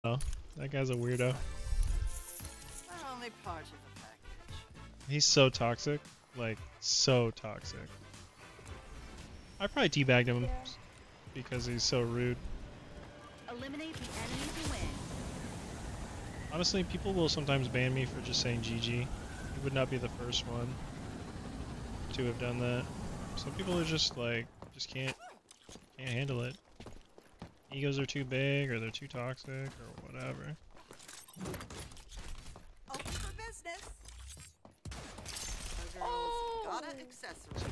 Oh, that guy's a weirdo. Only part of the package. He's so toxic. Like, so toxic. I probably teabagged him because he's so rude. Eliminate the enemy to win. Honestly, people will sometimes ban me for just saying GG. He would not be the first one to have done that. Some people are just like, just can't handle it. Egos are too big, or they're too toxic, or whatever. Open for business. A girl's got an accessory.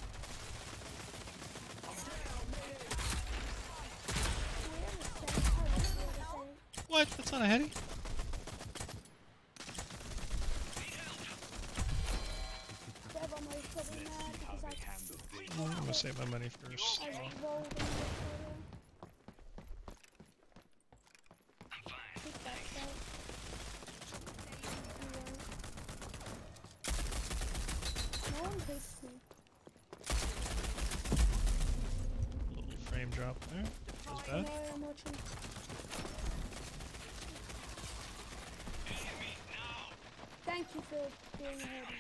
What? That's not a heady? I'm gonna save my money first. Little frame drop there. Feels bad. Thank you for doing the heading.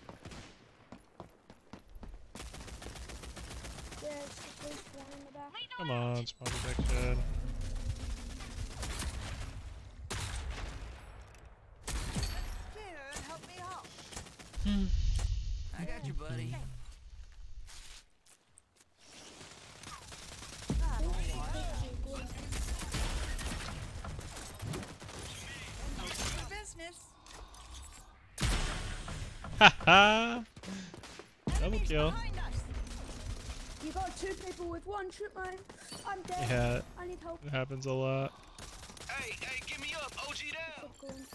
There's the first one in the back. Come on, spawn the big shed. Here, help me out. I got you, buddy. Open for business. Haha! Double Enemies kill. behind us. You got two people with one trip mine. I'm dead. Yeah, I need help. it happens a lot. Hey, give me up. OG down. Stop going.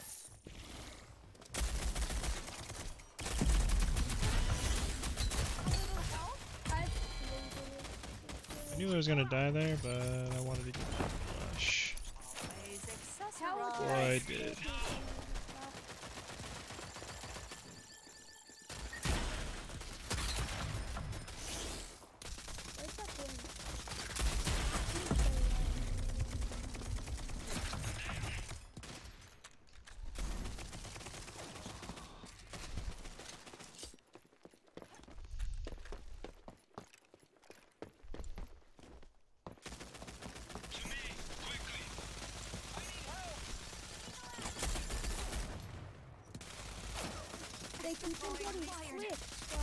I knew I was gonna die there, but I wanted to get the flush. Always How Boy, I did. They can think what he flips.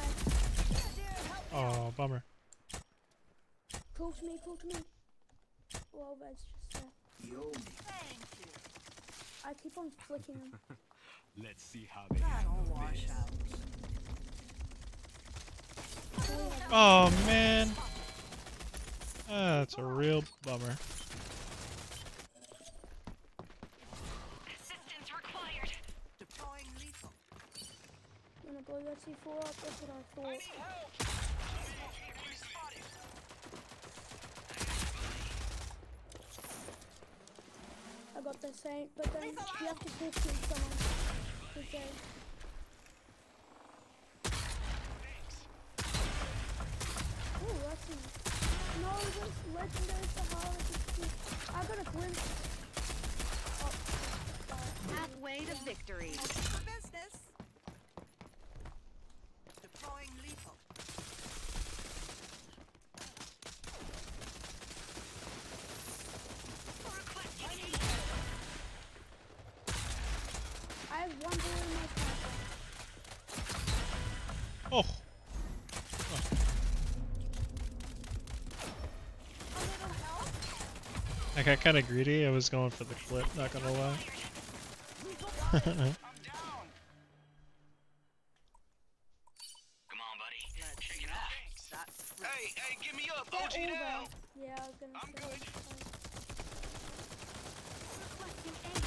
Oh, bummer. Pull to me, pull to me. Well, that's just there. Yo. Thank you. I keep on flicking them. Let's see how they That'll handle wash this. out. Oh man, that's a real bummer. Assistance required. Deploying lethal. I'm gonna blow that C4 up, that's what I thought. I got the same, but then you have to talk to someone. Okay. Oh, that's nice. No, this legendary Sahara is I got a glimpse. Oh, Halfway to victory. Open for business. Deploying lethal. I have one bullet in my pocket. Oh, A little help. I got kind of greedy. I was going for the clip, not gonna lie. I'm down. Come on, buddy. Shake it off. That's Hey, give me up. They're OG all down. there. Yeah, I was gonna I'm say. good. Requesting aid.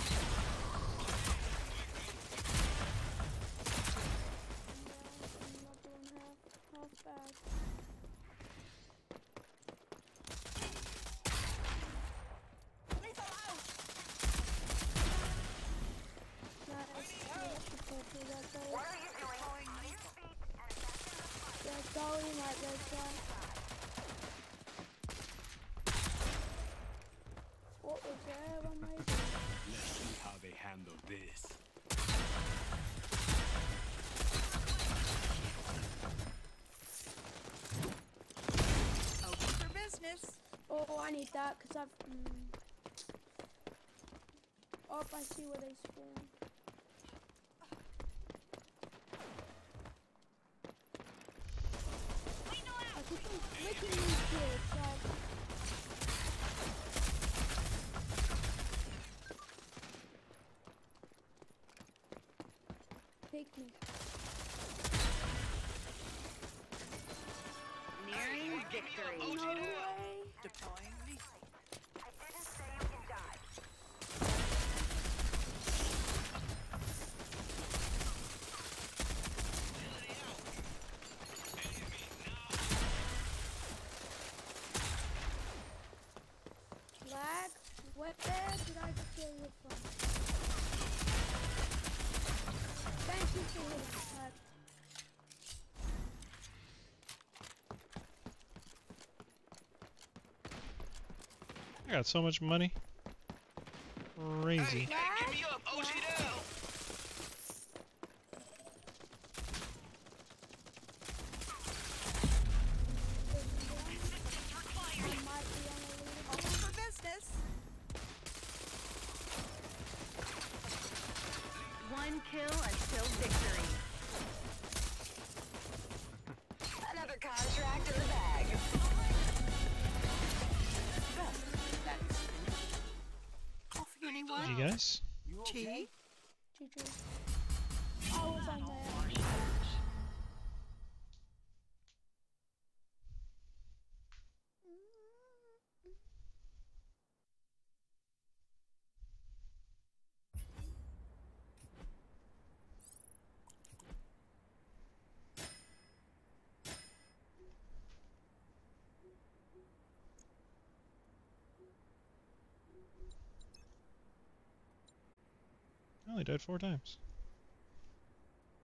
I'm not doing half bad. lethal out. Nice. What are you doing? Deploying lethal. There's Dolly, right, there's need that because I've. Oh, I see where they spawn. I keep on flicking these kids. Take me. Nearing victory. No way. Deploying lethal. Lag? Where did I kill you from? Thank you for hitting that. I got so much money. Crazy. Hey, give me up. OG down. I might be on a lead. Open for business. One kill until victory. Another contract in the bag. Coffee, anyone? You guys? Tea? GG. I was on there. I only died 4 times.